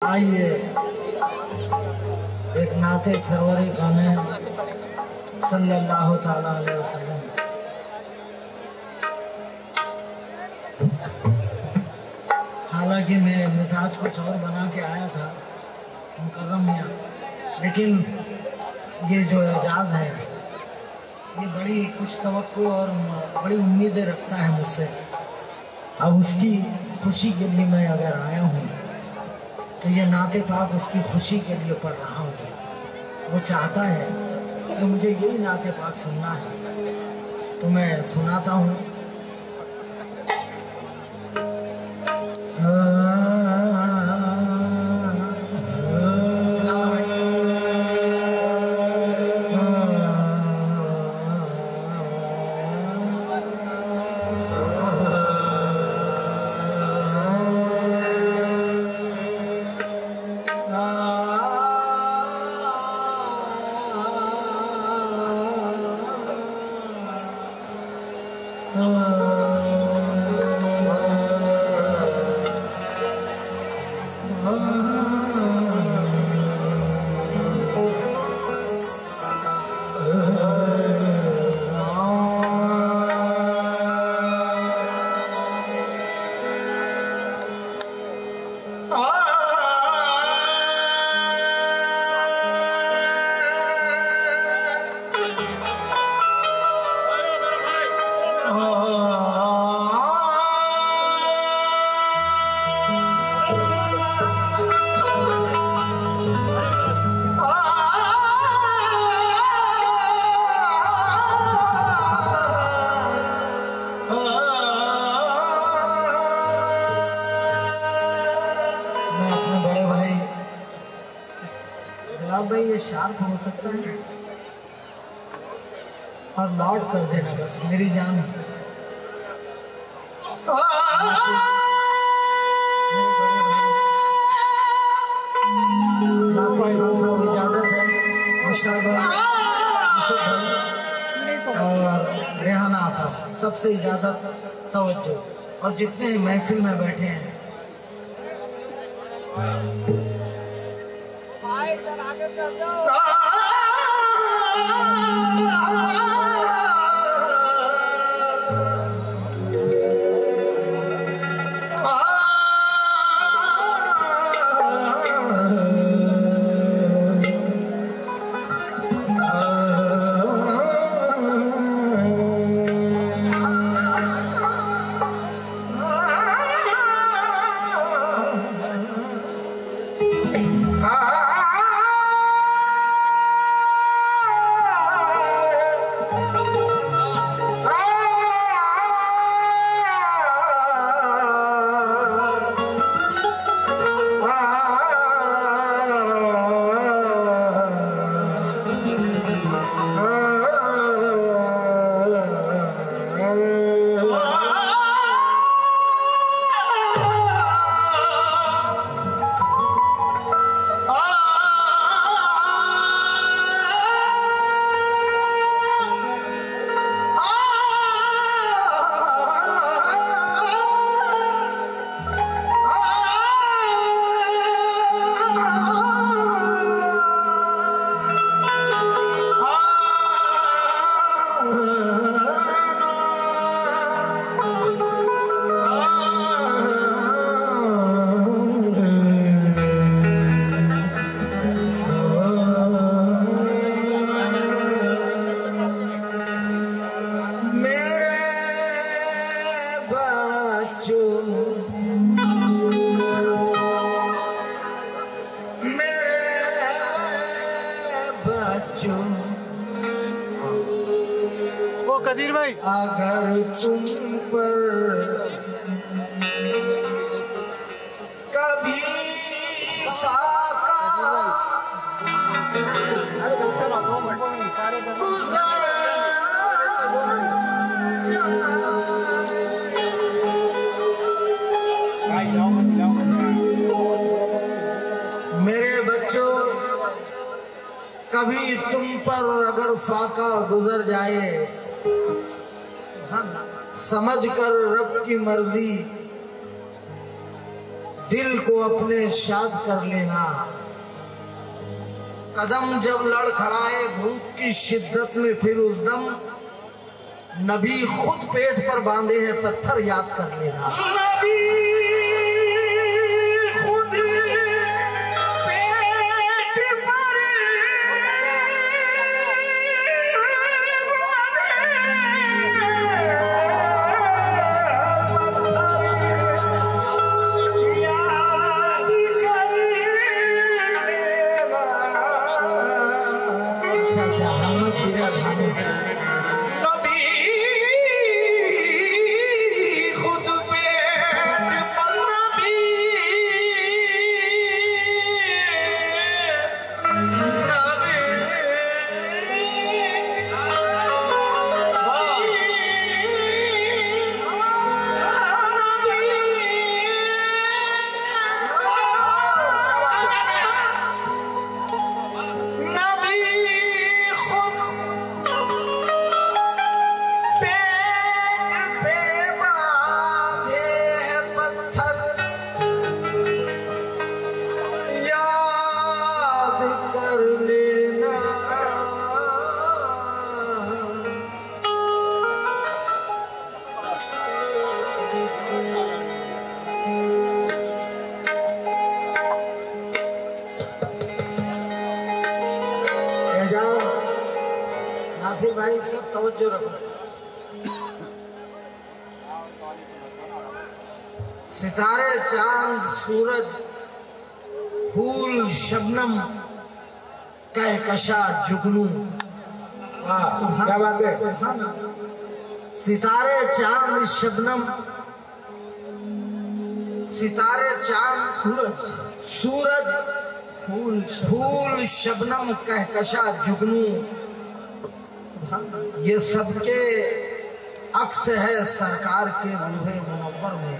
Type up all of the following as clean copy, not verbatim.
आइए एक नाते सरवरी गाने सल्लल्लाहु ताला अलैहि वसल्लम। हालांकि मैं मिजाज कुछ और बना के आया था मुकर्रम मियां, लेकिन ये जो एजाज़ है ये बड़ी कुछ तवक्को और बड़ी उम्मीदें रखता है मुझसे। अब उसकी खुशी के लिए मैं अगर आया हूँ तो ये नाते पाक उसकी खुशी के लिए पढ़ रहा हूँ। वो चाहता है कि मुझे यही नाते पाक सुनना है तो मैं सुनाता हूँ। भाई ये शार्प हो सकता है और लॉर्ड कर देना बस मेरी जान। इजाजत है और रेहाना आपा सबसे इजाजत तवज्जो और जितने महफिल में बैठे हैं कदीर भाई, अगर तुम पर कभी मेरे बच्चों कभी तुम पर अगर फाका गुजर जाए समझ कर रब की मर्जी दिल को अपने शाद कर लेना। कदम जब लड़खड़ाए भूख की शिद्दत में फिर उस दम नबी खुद पेट पर बांधे हैं पत्थर याद कर लेना। नासिर भाई सब तवज्जो रखो। सितारे, चांद, सूरज, फूल, शबनम, कहकशा, जुगनू। क्या बात है। सितारे, चांद, शबनम, सितारे, चांद, सूरज, फूल, शबनम, कहकशा, जुगनू, ये सबके अक्स है सरकार के रूहे मुनव्वर में।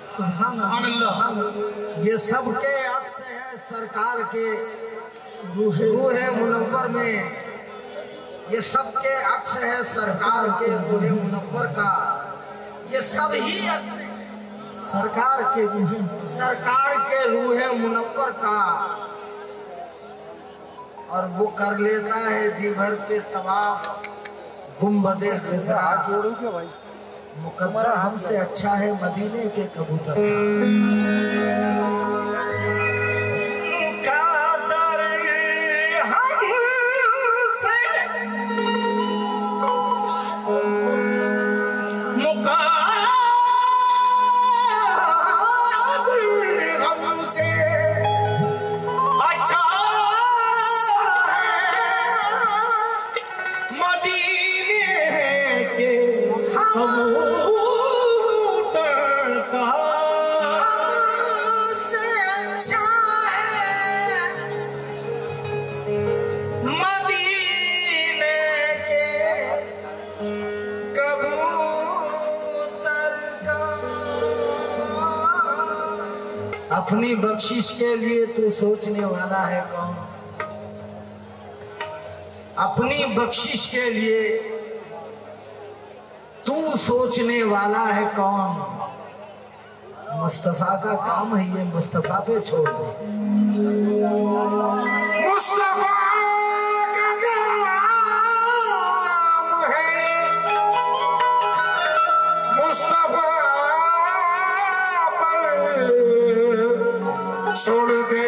ये सबके अक्स है सरकार के रूहे मुनव्वर में। ये सबके अक्स है सरकार के रूहे मुनव्वर का। ये सब ही अक्स सरकार के रूहे मुनव्वर का। और वो कर लेता है जी भर के तवाफ गुंबदे ख़िज़रा। मुकद्दर हमसे अच्छा है मदीने के कबूतर अपनी बख्शिश के लिए तू सोचने वाला है कौन। अपनी बख्शिश के लिए तू सोचने वाला है कौन। मुस्तफा का काम है ये, मुस्तफा पे छोड़ दे। मुस्तफा का काम है, मुस्तफा छोड़ दे।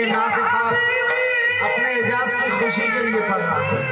ये नात पाक अपने एजाज की खुशी के लिए पढ़ रहा हूँ।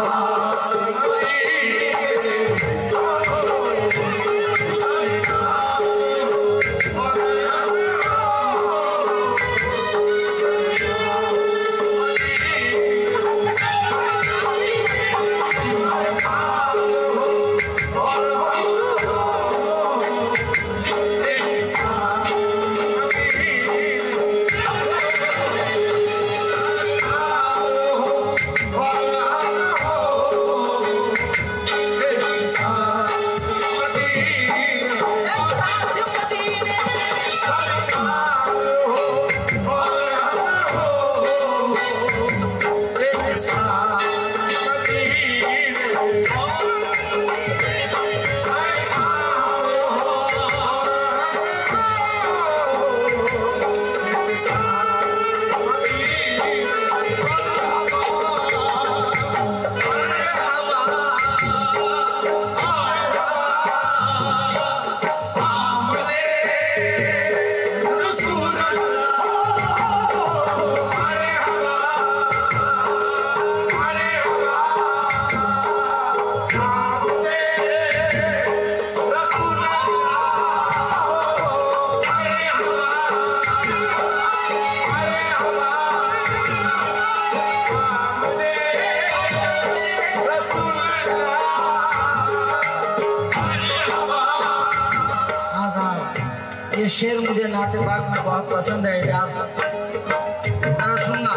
ये शेर मुझे नाते बाग में बहुत पसंद है। एजाज जरा सुनना।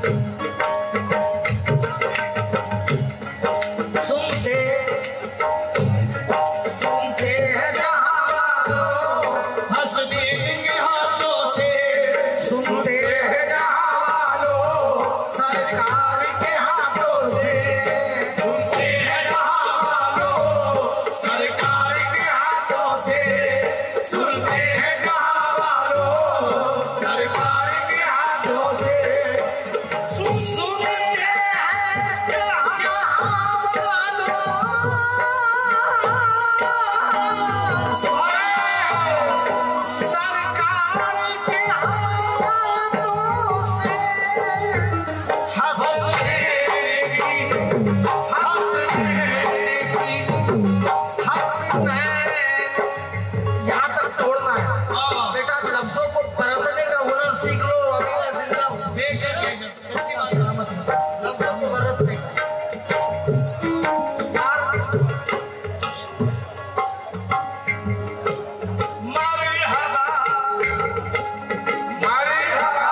सुनते सुनते हैं जहां वालों, हंस देंगे हाथों से। सुनते हैं जहां वालों, सरकार के हाथों से। सुनते हैं जहां वालों, सरकार के हाथों से। सुनते हैं जहां वालों, सरकार के हाथों से। सुनते हैं जहां वालों, सरकार के हाथों से। यहाँ तक तोड़ना है बेटा। लफ्जों को बरतने का हुनर सीख लो। अभी मैं जिंदा हूँ। लफ्जों को बरतने का। मरहबा मरहबा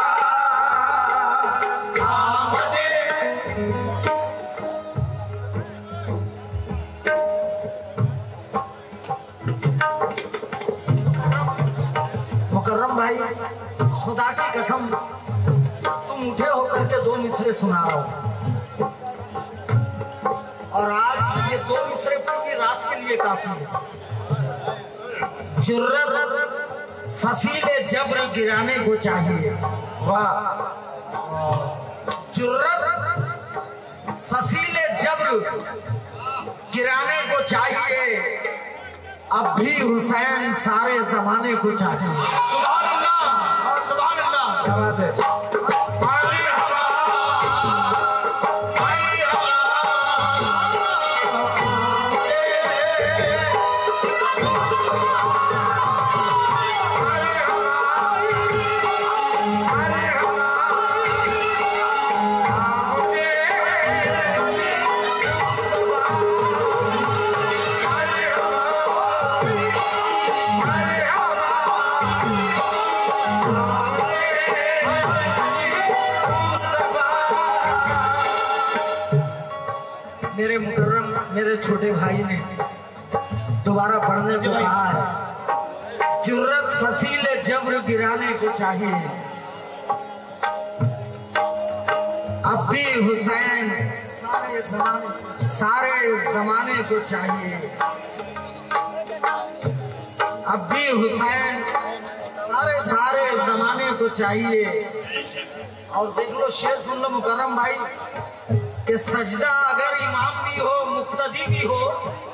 आमदे। मुकर्रम भाई, खुदा की कसम तुम उठे होकर के दो मिसरे सुना रहा हो, और आज ये दो मिसरे पूरी रात के लिए काफी है। जुर्रत फसीले जब्र गिराने को चाहिए। वाह। जुर्रत फसीले जब्र गिराने को चाहिए। अब भी हुसैन सारे जमाने को चाहिए। सुभान अल्लाह, सुभान अल्लाह। क्या बात है। मेरे मुकर्रम मेरे छोटे भाई ने दोबारा पढ़ने को कहा है। जुर्रत फसीले जब्र गिराने को चाहिए। अब भी हुसैन सारे जमाने को चाहिए। अब भी हुसैन सारे जमाने को चाहिए। और देख लो शेर सुन लो मुकर्रम भाई कि सजदा अगर इमाम भी हो मुक्तदी भी हो,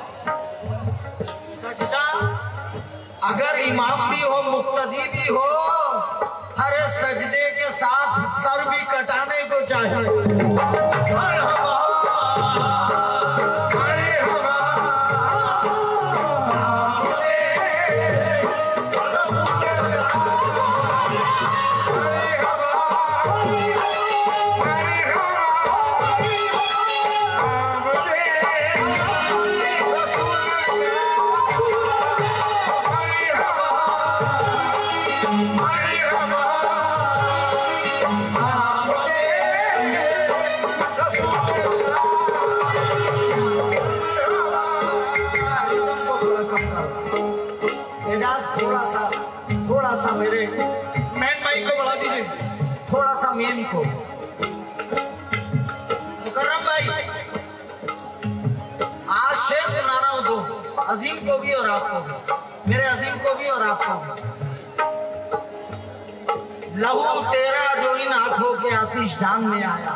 सजदा अगर इमाम भी हो मुक्तदी भी हो, हर सजदे के साथ सर भी कटाने को चाहिए। अजीम को। मुकर्रम भाई, आज शेर सुना रहा हूं, दो अजीम को भी और आपको भी, मेरे अजीम को भी और आपको भी। लहू तेरा जो इन आंखों के आतिशदान में आया,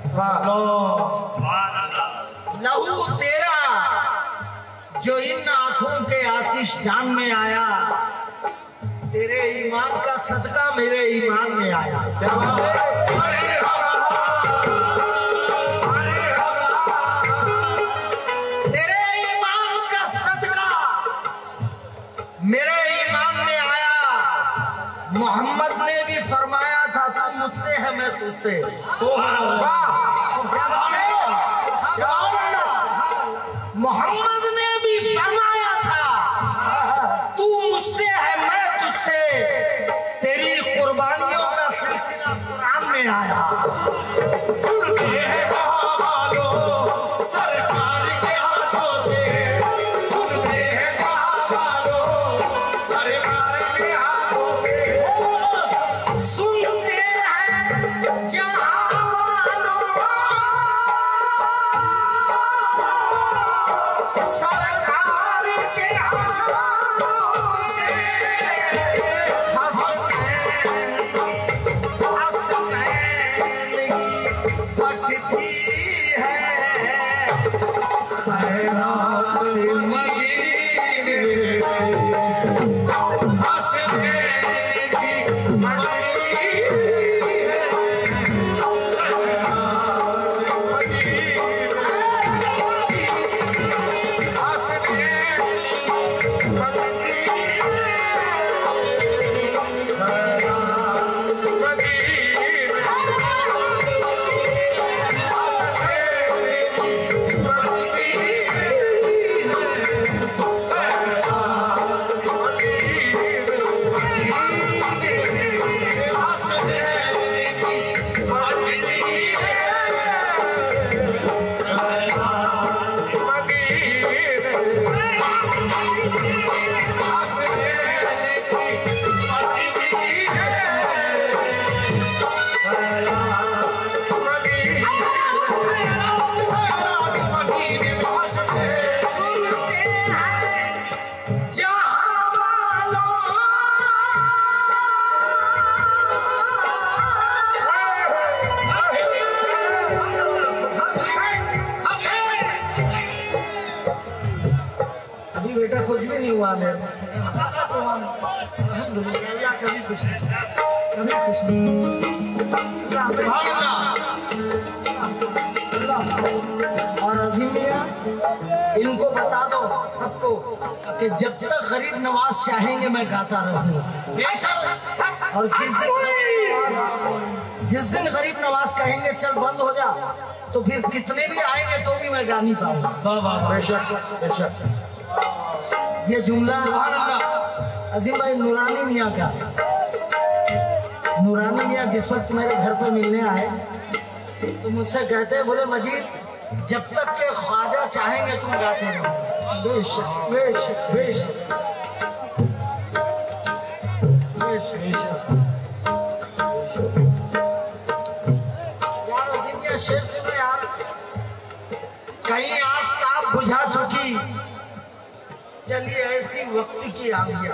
लहू तेरा जो इन आंखों के आतिशदान में आया, तेरे ईमान का सदका मेरे ईमान में आया। तेरे ईमान का सदका मेरे ईमान में आया। मोहम्मद ने भी फरमाया था, तू मुझसे है मैं तुझसे। मोहम्मद ने भी फरमाया था, तू मुझसे है मैं तुझसे। तेरी कुर्बानियों का सिलसिला कुरान में आया। सुनते हैं सरकार के हाथों से, सुनते हैं सरकार के हाथों से, सुनते हैं जहां सरकार के हाथों से। पटती है खैरात मदीने, हंसने की मदीने, बेटा कुछ भी नहीं हुआ मेरे। अल्हम्दुलिल्लाह, अल्लाह कभी कुछ नहीं, कभी कुछ नहीं। और अजीमिया, इनको बता दो सबको कि जब तक गरीब नवाज चाहेंगे मैं गाता रहूंगा। और जिस दिन गरीब नवाज कहेंगे चल बंद हो जा, तो फिर कितने भी आएंगे तो भी मैं गा नहीं पाऊंगा। बेशक बेशक। ये जुमला अजीम भाई नूरानी मियाँ का। नूरानी मियाँ जिस वक्त मेरे घर पे मिलने आए तो मुझसे कहते हैं, बोले मजीद जब तक के ख्वाजा चाहेंगे तुम गाते रहो। बेशक बेशक बेशक बेशक। यार अजीम ये शेर सुनो यार। कहीं आस्ताब बुझा चुकी, चलिए ऐसी वक्त की आंधियां,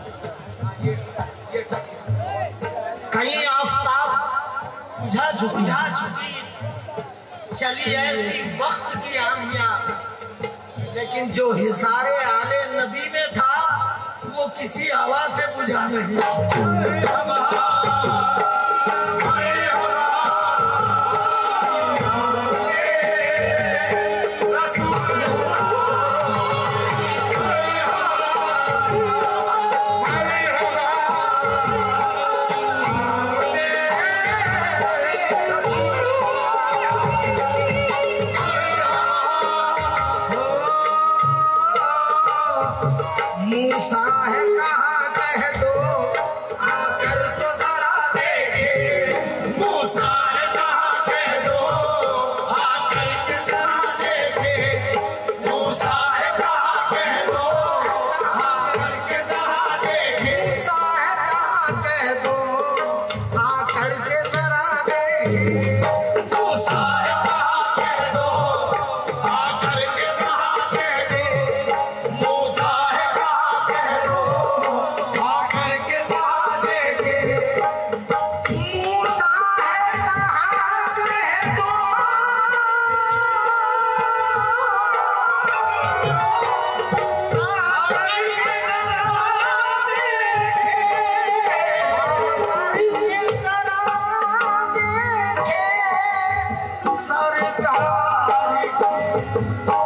कहीं आफताब बुझा चुकी, चलिए ऐसी वक्त की आंधियां, लेकिन जो हिसारे आले नबी में था वो किसी हवा से बुझा नहीं। मूसा है कहाँ कह दो आकर तो जरा देख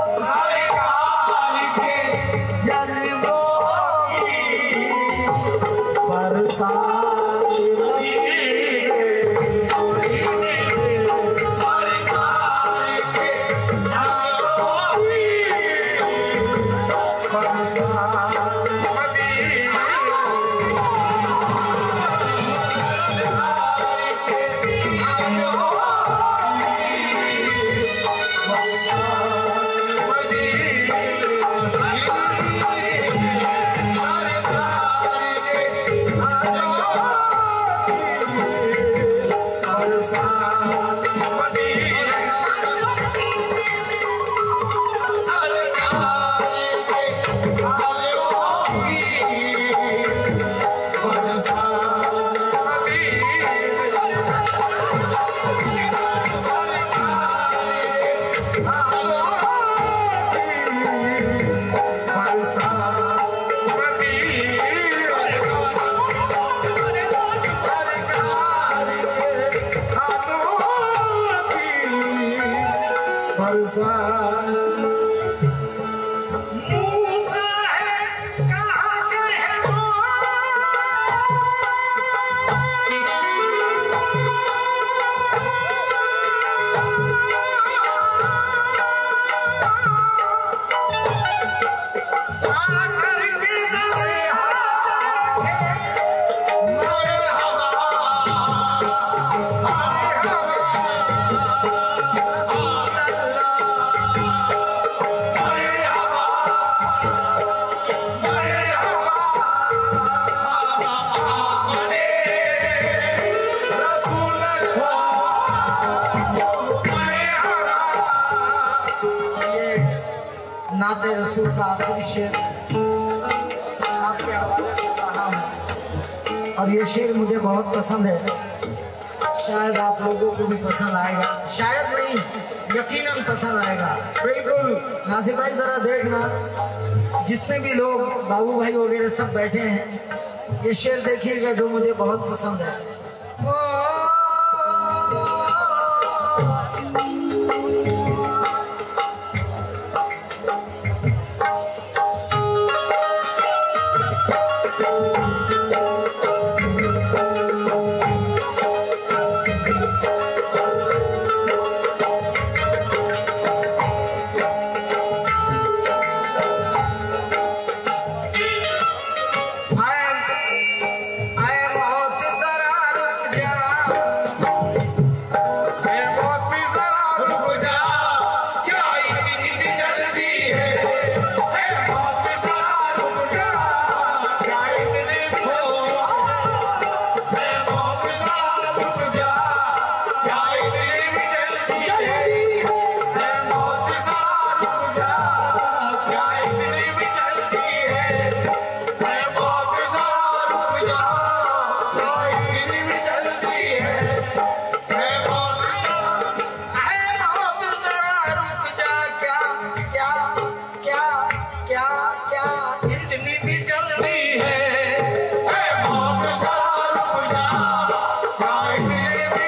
सरकार के जलवों की बरसात लगी। सरकार के जलवों की बरसात नाते रसूल का आखिरी शेर आपके हवाले कर रहा हूँ और ये शेर मुझे बहुत पसंद है। शायद आप लोगों को भी पसंद आएगा, शायद नहीं यकीनन पसंद आएगा। बिल्कुल नासिर भाई जरा देखना, जितने भी लोग बाबू भाई वगैरह सब बैठे हैं, ये शेर देखिएगा जो मुझे बहुत पसंद है।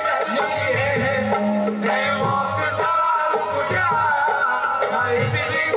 इतनी